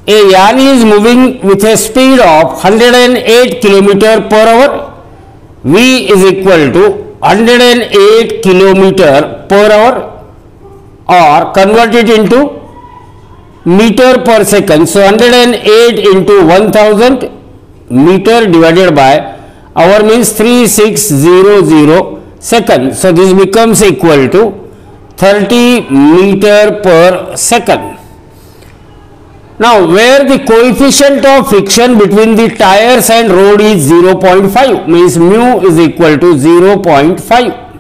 A yarn is moving with a speed of 108 km per hour. V is equal to 108 km per hour, or convert it into meter per second. So 108 into 1000 meter divided by hour means 3600 seconds. So this becomes equal to 30 meter per second. Now, where the coefficient of friction between the tires and road is 0.5, means mu is equal to 0.5.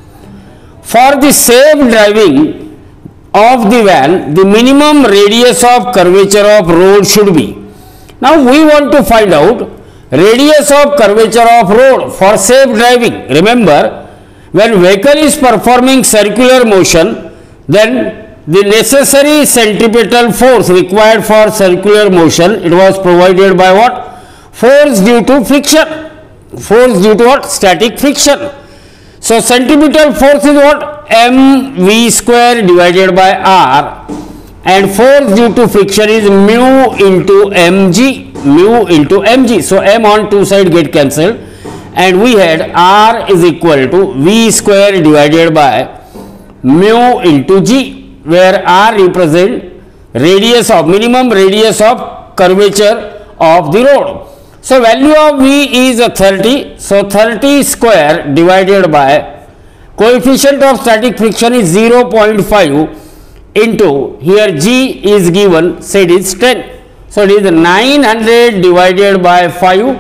For the safe driving of the van, the minimum radius of curvature of road should be. Now, we want to find out radius of curvature of road for safe driving. Remember, when vehicle is performing circular motion, then the necessary centripetal force required for circular motion, it was provided by what? Force due to friction. Force due to what? Static friction. So centripetal force is what? mv square divided by r, and force due to friction is mu into mg. Mu into mg. So m on two side get cancelled, and we had r is equal to v square divided by mu into g, where r represent radius of minimum radius of curvature of the road. So value of v is 30. So 30 square divided by coefficient of static friction is 0.5 into here g is given, say it is 10. So it is 900 divided by 5.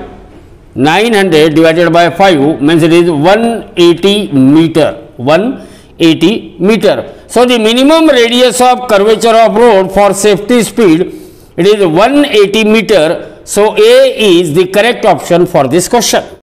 900 divided by 5 means it is 180 meter. 180 meter. So the minimum radius of curvature of road for safety speed, it is 180 meter. So A is the correct option for this question.